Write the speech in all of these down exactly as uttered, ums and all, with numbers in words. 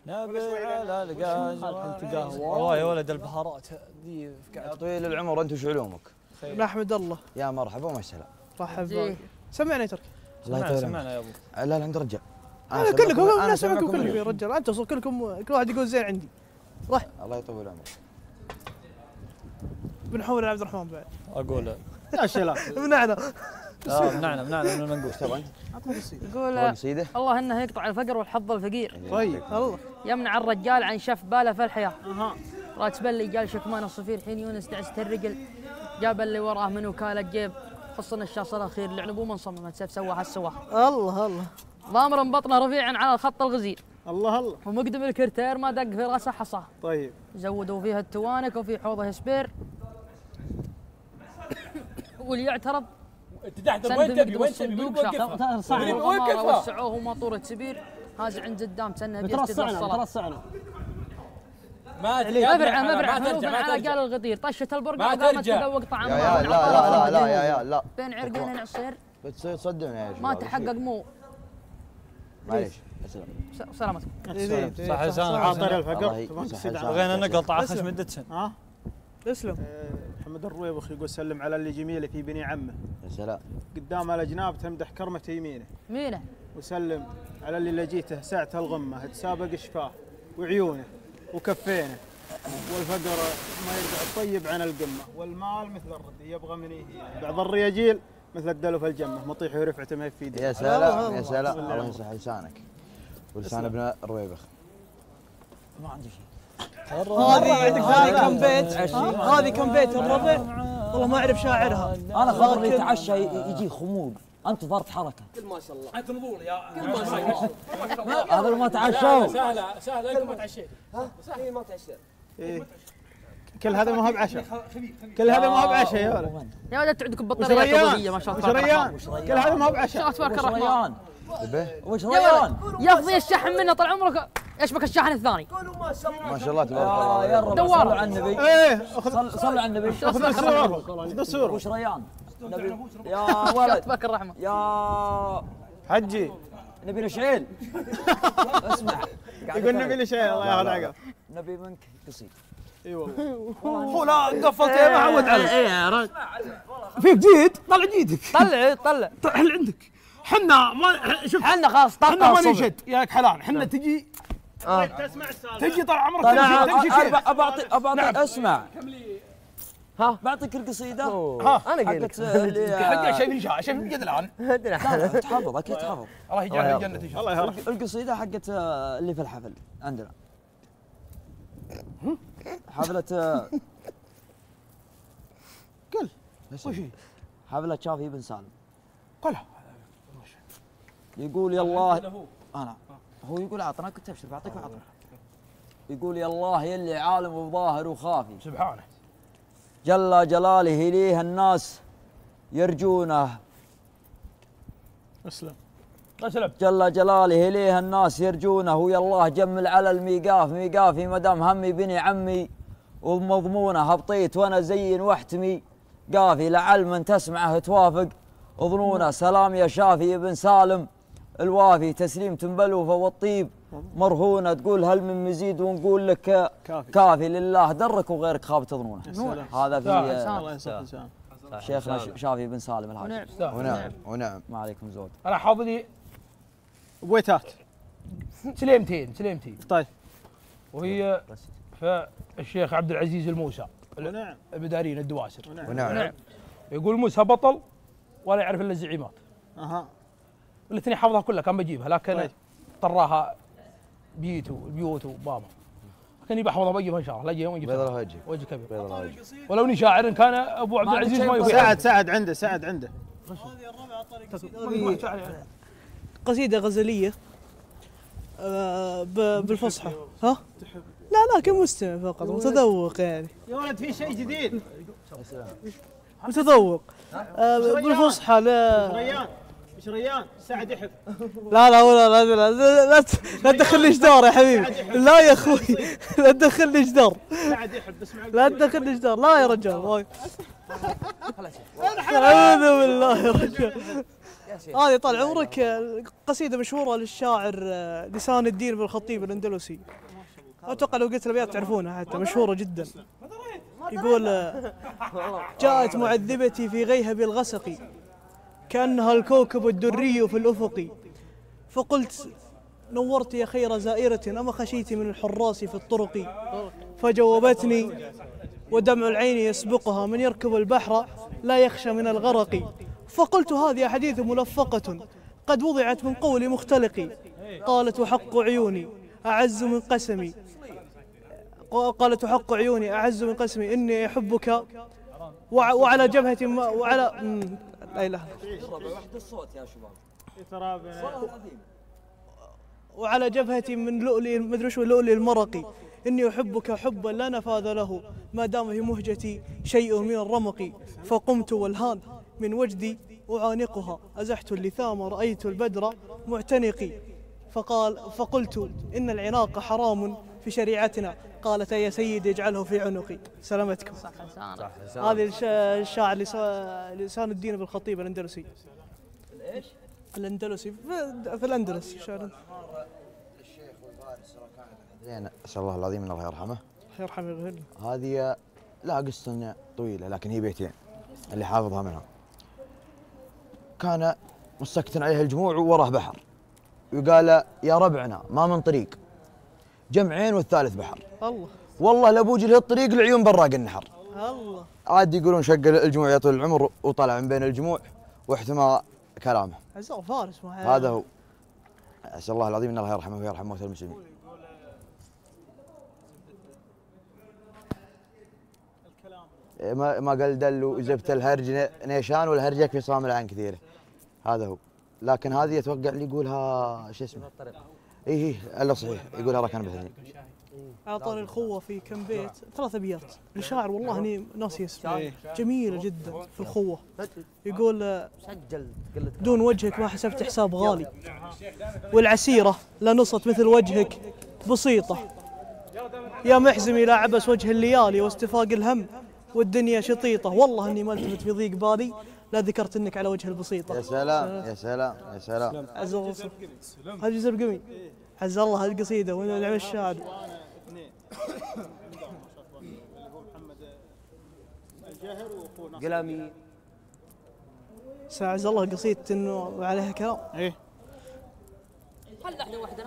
نبي على القهوة والله يا ولد البهارات ذي يا طويل العمر انت وش علومك؟ نحمد الله. يا مرحبا ومسهلا. مرحبا. سمعنا يا تركي. الله يطول سمعنا يا ابو. لا لا انت رجال. انا كلكم انا اسمعكم كلكم يا رجال، انتم كلكم كل واحد يقول زين عندي. راح. الله يطول عمرك. بنحول عبد الرحمن بعد. اقول يا شلا منعنا. اه منعنا منعنا انه نقول. ايش تبغى؟ يقول الله انه يقطع الفقر والحظ الفقير. طيب الله يمنع الرجال عن شف باله في الحياه. اها رات بلي قال شكمان الصفير حين يونس دعست الرجل جاب اللي وراه من وكاله جيب حصن الشاص الاخير لعنبه من صمم سيف سواها السواه. الله الله ضامر بطنه رفيعا على الخط الغزير. الله الله ومقدم الكرتير ما دق في راسه حصاه. طيب زودوا فيها التوانك وفي حوضه سبير واللي يعترض انت تحت وين تبي وين تبي وين وقفها وسعوه ماطوره سبير هذا عند الدام سنه بيستدعي الصلاه. ترصعنا ما مبرعه مبرعه منوفا على قال الغدير طشت البرقع وقامت تذوق طعامها. لا لا لا لا يا يا لا بين عرقين عصير بتصير تصدقني يا شباب ما تحقق مو معليش سلامتكم. صح لسانك عاطر الفقر بغينا نقطع خشم الدتسن. ها اسلم. محمد الرويبخ يقول سلم على اللي جميله في بني عمه. يا سلام. قدام الاجناب تمدح كرمه يمينه. مينه. وسلم على اللي لجيته ساعة الغمه تسابق شفاه وعيونه وكفينه والفقر ما يرجع الطيب عن القمه والمال مثل الردي يبغى من يهينه بعض الرياجيل مثل الدلو في الجمه مطيح ورفعته ما في يده. يا سلام يا سلام الله يصلح لسانك ولسان ابن الرويبخ. ما عندي شيء. هذه هذه كم بيت هذه كم بيت الربع والله ما اعرف شاعرها. انا خبر اللي يتعشى يجي خمول انت ظهرت حركه. كل ما شاء الله انت نظور يا كل ما شاء الله هذا ما تعشوا سهله سهله كل ما تعشيت ها سهله ما تعشيت. كل هذا ما هو بعشاء كل هذا ما هو بعشاء يا ولد يا ولد عندكم بطاريه قويه ما شاء الله. وش ريان كل هذا ما هو بعشاء. تبارك الرحمن. وش ريان يقضي الشحن منه طال عمرك يشبك الشاحن الثاني. ما شاء الله تبارك الله. يا رب صلوا على النبي. ايه صلوا على النبي. خذ الصوره خذ الصوره. وش ريان نبي يا ولد تبارك الرحمن. يا حجي نبي نشعل اسمع يقول نبي لي شيء الله ياخذ عقب. نبي منك قصيد. اي والله هو لا قفلت ما عود عليه. ايه يا رجل في جديد طلع جيدك طلع طلع حل عندك حنا ما شوف حنا خلاص حنا طاقه ما الصبح. ننشد ياك حلال حنا تجي تسمع السالفه تجي طال عمرك طيب تمشي شيء. ابعطي ابعطي اسمع ها بعطيك القصيده ها انا قلت حق شيء من شاء شيء من قد الان لا تحفظ اكيد تحفظ. الله يجعلنا الجنه ان شاء الله. الله يرحمه. القصيده حقت اللي في الحفل عندنا حفله قل وش هي؟ حفله شافي بن سالم. قلها يقول يا الله انا هو يقول عطنا كنت ابشر بعطيك وعطنا. يقول يا الله يلي عالم وظاهر وخافي سبحانه جل جلاله ليه الناس يرجونه. اسلم اسلم جل جلاله ليه الناس يرجونه ويا الله جمل على الميقاف ميقافي مدام همي بني عمي ومضمونه هبطيت وانا زين واحتمي قافي لعل من تسمعه توافق اظنونه. سلام يا شافي بن سالم الوافي تسليم تنبلوفه والطيب مرهونه تقول هل من مزيد ونقول لك كافي, كافي لله درك وغيرك خاب تظنونه. هذا في الله يصلح لسانه شيخنا شافي بن سالم الحاج. ونعم ونعم ما عليكم زود. انا حاضري بويتات سليمتين سليمتين طيب وهي فالشيخ عبد العزيز الموسى ونعم المدارين الدواسر ونعم. يقول موسى بطل ولا يعرف الا الزعيمات. اها الاثنين حافظها كلها كان بجيبها لكن طيب. طراها بيوت بيوت وبابا لكن يبقى احفظها بجيبها ان شاء الله لا يوم يجيب بيض الله وجهك وجه كبير بيض الله وجهك. ولو اني شاعر إن كان ابو عبد العزيز ما يفهم. سعد سعد عنده سعد عنده هذه الربع طريق قصيدة غزلية آه بالفصحى. ها؟ لا لا كمستمع فقط متذوق يعني. يا ولد في شيء جديد متذوق آه بالفصحى. لا ريان مش ريان سعد يحب. لا لا ولا لا لا لا, لا, لا تدخلني جدار يا حبيبي. لا يا اخوي لا تدخلني جدار. سعد يحب اسمع لا تدخلني جدار. لا يا رجال اعوذ بالله يا رجال. هذه طال عمرك قصيدة مشهورة للشاعر لسان الدين بن الخطيب الأندلسي. أتوقع لو قلت الأبيات تعرفونها حتى، مشهورة جدا. يقول: جاءت معذبتي في غيهب الغسق كأنها الكوكب الدري في الأفق، فقلت: نورت يا خير زائرة أما خشيت من الحراس في الطرق؟ فجاوبتني ودمع العين يسبقها من يركب البحر لا يخشى من الغرق. فقلت: هذه أحاديث ملفقة قد وضعت من قول مختلق. قالت: وحق عيوني أعز من قسمي قالت وحق عيوني أعز من قسمي إني أحبك وعلى جبهة وعلى لا إله وعلى جبهة من لؤلؤ مدري شو لؤلؤ المرق، إني أحبك حبا لا نفاذ له ما دام في مهجتي شيء من الرمق. فقمت والهان من وجدي أعانقها أزحت اللثام رأيت البدر معتنقي. فقال فقلت: إن العناق حرام في شريعتنا. قالت: يا سيدي اجعله في عنقي. سلامتكم. هذه الشاعر لسان الدين بن الخطيب الأندلسي. ايش؟ الأندلسي في الأندلس. شاعر الشيخ والفارس كانت اسال الله العظيم ان الله يرحمه. يرحمه ويغفر له. هذه لا قصة طويلة لكن هي بيتين اللي حافظها منها. كان مستكتن عليه الجموع ووراه بحر، وقال: يا ربعنا ما من طريق، جمعين والثالث بحر. الله والله لابوجي له الطريق العيون براق النحر. الله عاد يقولون شق الجموع يا طول العمر وطلع من بين الجموع واحتمى كلامه. عزام فارس هذا هو. اسال الله العظيم ان الله يرحمه ويرحم موتى المسلمين. ما ما قال دل وزبت الهرج نيشان والهرج يكفي صامل عن كثيره. هذا هو. لكن هذه اتوقع اللي يقولها شو اسمه؟ اي اي الا صحيح يقولها ركان مثلي. اعطاني الخوه في كم بيت ثلاث ابيات لشاعر والله اني ناسي اسمه، جميله جدا في الخوه. يقول: دون وجهك ما حسبت حساب غالي، والعسيره لا نصت مثل وجهك بسيطه، يا محزمي لا عبس وجه الليالي واستفاق الهم والدنيا شطيطه، والله اني ما التفت في ضيق بالي لا ذكرت انك على وجه البسيطه. يا سلام يا سلام يا سلام. عز الله. هذا جزء القمي. عز الله القصيده ونعم الشاعر. قلامي ساعز الله قصيدة انه عليها كلام. ايه هل احنا وحدنا؟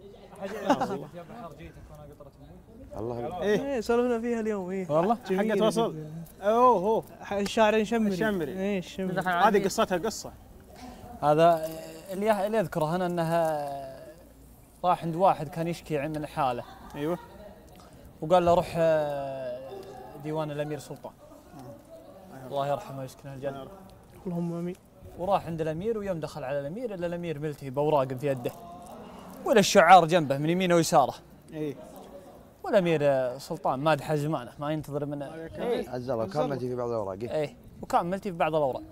الله ايه سولفنا فيها اليوم. ايه والله حقت وصل. اوه هو الشاعر الشمري. الشمري. ايه الشمري. هذه قصتها قصه. هذا اللي اللي اذكره هنا انها راح عند واحد كان يشكي من حاله. ايوه. وقال له: روح ديوان الامير سلطان الله يرحمه ويسكنه الجنه. اللهم امين. وراح عند الامير، ويوم دخل على الامير الا الامير ملتهي باوراق في يده، ولا الشعار جنبه من يمينه ويساره. ايه. والامير سلطان مادح زمانه ما ينتظر منه. ايه عز الله كملتي في بعض الاوراق. ايه وكملتي في بعض الاوراق.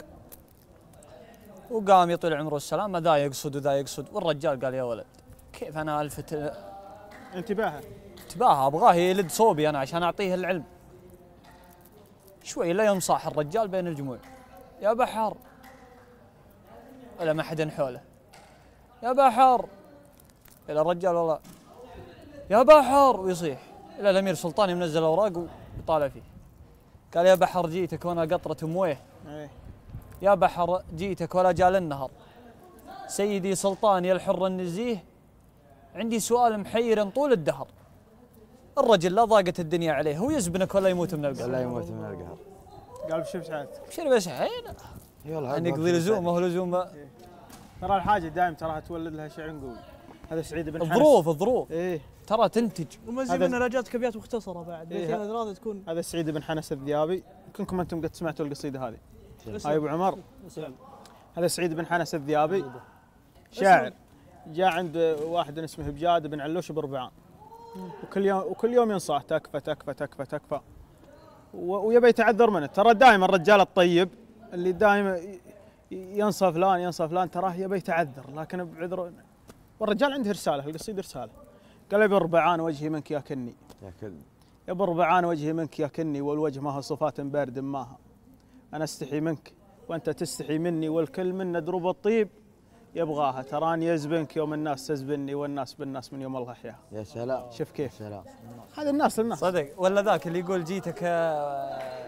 وقام يطول عمره السلام، ذا يقصد وذا يقصد، والرجال قال: يا ولد كيف انا الفت انتباهه انتباه ابغاه يلد صوبي انا عشان اعطيه العلم. شوي لا ينصاح الرجال بين الجموع: يا بحر، ولا ما حد حوله. يا بحر، الى الرجال والله يا بحر، ويصيح الى الامير سلطان ينزل اوراق ويطالع فيه. قال: يا بحر جيتك وانا قطره مويه. يا بحر جيتك ولا جال النهر. سيدي سلطان يا الحر النزيه، عندي سؤال محير طول الدهر. الرجل لا ضاقت الدنيا عليه، هو يزبنك ولا يموت من القهر. لا يموت من القهر. قال بشوف ساعتك. بشير بس عين. يعني يقضي لزومه ولزوم. ترى الحاجه دائما تراها تولد لها شعر قوي. هذا سعيد بن حنس. الظروف الظروف ايه ترى تنتج. ومزي منها لا جاتك ابيات مختصره بعد. إيه بيتين ثلاثه تكون. هذا سعيد بن حنس الذيابي، كلكم انتم قد سمعتوا القصيده هذه. هاي ابو عمر. هذا سعيد بن حنس الذيابي شاعر، جاء عند واحد اسمه بجاد بن علوش بربعان، وكل يوم وكل يوم ينصح: تكفى تكفى تكفى تكفى، ويبي يتعذر منه. ترى دائما الرجال الطيب اللي دائما ينصف فلان ينصف فلان تراه يبي يتعذر، لكن بعذر. والرجال عنده رساله، القصيده رساله. قال: يا بربعان وجهي منك يا كني، يا كلب يا بربعان وجهي منك يا كني، والوجه ما هو صفات بارد ماها، انا استحي منك وأنت تستحي مني والكل منا دروب الطيب يبغاها. تراني يزبنك يوم الناس تزبني والناس بالناس من يوم الله أحياها. يا سلام شوف كيف سلام. هذا الناس للناس. صدق ولا ذاك اللي يقول جيتك آه،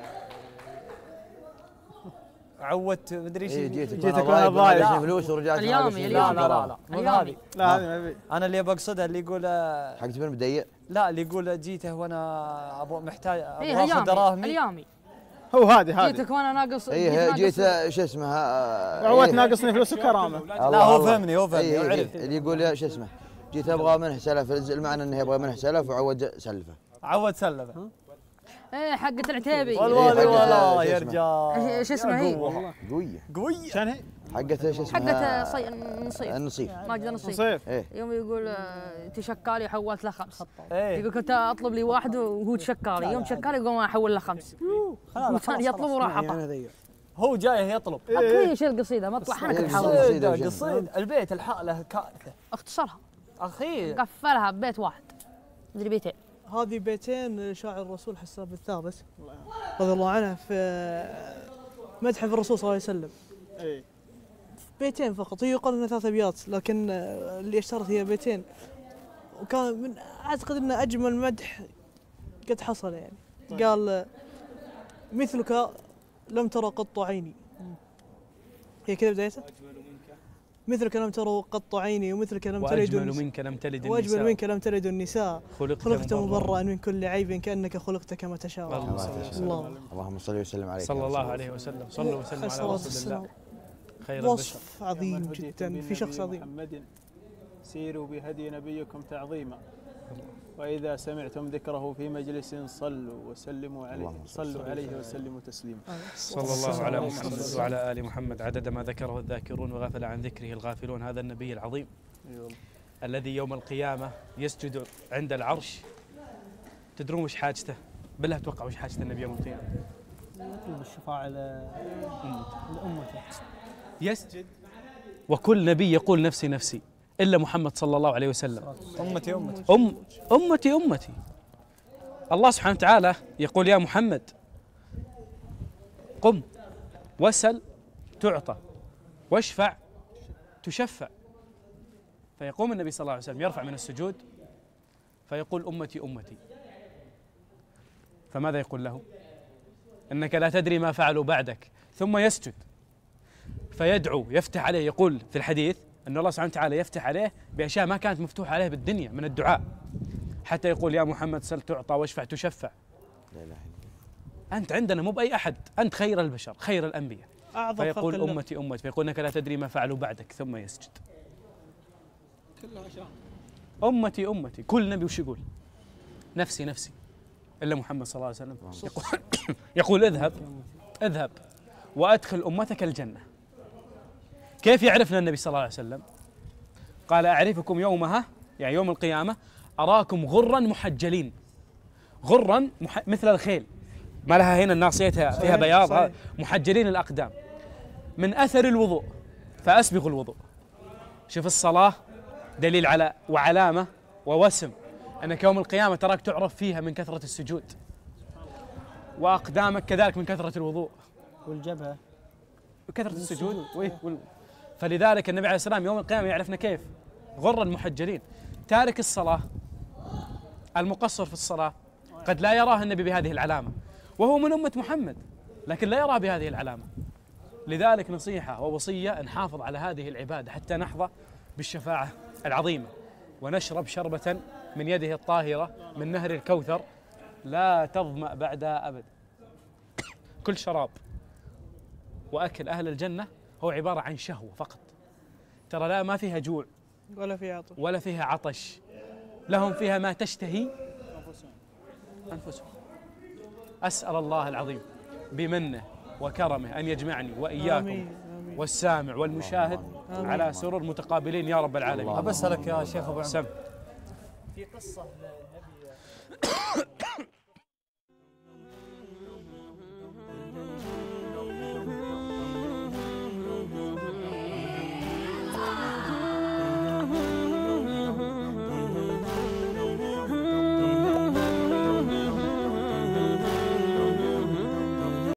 عودت مدري ايش. إيه جيتك جيتك وأنا وأنا ضايع ضايع. فلوس ورجعت اليومي، ناقص اليومي. لا لا لا لا مو اليومي. هذه. لا هذه ما في. انا اللي بقصدها اللي يقول آه، حق تبين مضيق. لا اللي يقول جيته وانا ابغى محتاج ايه ابغى اخذ اليومي دراهمي. اليومي. هو هذه هذه. جيتك وانا ناقص. اي جيت ناقص- شو اسمه آه، عودت إيه. ناقصني فلوس وكرامة. لا الله هو الله. فهمني هو فهمني إيه إيه وعرف. اللي يقول يا شو اسمه جيت ابغى منه سلف، المعنى انه يبغى منه سلف وعود سلفه. عود سلفه. ايه حقة العتيبي. والله حقت والله شو يا اسمه. رجال. شو اسمه هي؟ قويه قوية. شان هي؟ حقت شو اسمه حقة صي... نصيف. النصيف. ماجد النصيف. نصيف. ايه يوم يقول آه، تشكالي حولت له خمس. ايه يقول كنت اطلب لي واحد وهو تشكالي، يوم شكالي يقوم احول له خمس. والثاني يطلب وراح عطى. هو جاي يطلب. اكفي شيل القصيده مطلع حنك إيه. الحول. قصيدة قصيدة وجنة. قصيد البيت الحالة كارثة. اختصرها اخي قفلها ببيت واحد مدري بيتين. هذه بيتين شاعر الرسول حسان بن ثابت رضي الله عنه في مدح في الرسول صلى الله عليه وسلم. اي بيتين فقط، هي يقال انها ثلاث ابيات لكن اللي اشتهرت هي بيتين، وكان من اعتقد انه اجمل مدح قد حصل يعني. قال مثلك لم ترى قط عيني، هي كذا بدايته. مثلك لم ترى قط عيني ومثلك لم تلد وأجمل منك لم تلد النساء واجمل منك لم تلد النساء، خلقت, خلقت مبرأ مبرأ من كل عيب كأنك خلقت كما تشاء. اللهم صل وسلم. الله اللهم صل وسلم عليك صلى الله عليه وسلم. صلوا وسلموا على الصلاة رسول الله والسلام. خير البشر. وصف عظيم جدا في شخص عظيم. محمد سيروا بهدي نبيكم تعظيما، وإذا سمعتم ذكره في مجلس صلوا وسلموا عليه اللهم صل صلوا عليه وسلموا تسليما. صلى الله على محمد وعلى آل محمد عدد ما ذكره الذاكرون وغفل عن ذكره الغافلون. هذا النبي العظيم الذي يوم القيامة يسجد عند العرش. تدرون وش حاجته؟ بالله توقع وش حاجة النبي يوم القيامة؟ بالشفاعة لأمته. يسجد وكل نبي يقول نفسي نفسي إلا محمد صلى الله عليه وسلم. أمتي أمتي أم أمتي أمتي. الله سبحانه وتعالى يقول يا محمد قم واسأل تعطى واشفع تشفع. فيقوم النبي صلى الله عليه وسلم يرفع من السجود فيقول أمتي أمتي. فماذا يقول له؟ إنك لا تدري ما فعلوا بعدك. ثم يسجد فيدعو يفتح عليه. يقول في الحديث أن الله سبحانه وتعالى يفتح عليه بأشياء ما كانت مفتوحة عليه بالدنيا من الدعاء، حتى يقول يا محمد سل تعطى واشفع تشفع. لا إله أنت عندنا مو بأي أحد، أنت خير البشر خير الأنبياء. أعظم خلق فيقول الله. أمتي أمتي فيقول إنك لا تدري ما فعلوا بعدك. ثم يسجد أمتي أمتي. كل نبي وش يقول؟ نفسي نفسي إلا محمد صلى الله عليه وسلم يقول, يقول اذهب اذهب وأدخل أمتك الجنة. كيف يعرفنا النبي صلى الله عليه وسلم؟ قال أعرفكم يومها يعني يوم القيامة أراكم غرا محجلين. غرا مح... مثل الخيل ما لها هنا الناصيتها فيها بياض صحيح. محجلين الأقدام من أثر الوضوء فأسبغوا الوضوء. شوف الصلاة دليل على وعلامة ووسم أنك يوم القيامة تراك تعرف فيها من كثرة السجود، وأقدامك كذلك من كثرة الوضوء والجبهة وكثرة السجود. وال... فلذلك النبي عليه السلام يوم القيامة يعرفنا كيف غرا محجلين. تارك الصلاة المقصر في الصلاة قد لا يراه النبي بهذه العلامة وهو من أمة محمد لكن لا يراه بهذه العلامة. لذلك نصيحة ووصية نحافظ على هذه العبادة حتى نحظى بالشفاعة العظيمة ونشرب شربة من يده الطاهرة من نهر الكوثر لا تظمأ بعدها أبدا. كل شراب وأكل أهل الجنة هو عبارة عن شهوة فقط. ترى لا ما فيها جوع ولا فيها عطش ولا فيها عطش، لهم فيها ما تشتهي أنفسهم. أسأل الله العظيم بمنه وكرمه أن يجمعني وإياكم آمين. آمين. والسامع والمشاهد آمين. على سرر متقابلين يا رب العالمين. أبسألك يا شيخ أبو عمر سم. في قصة للنبي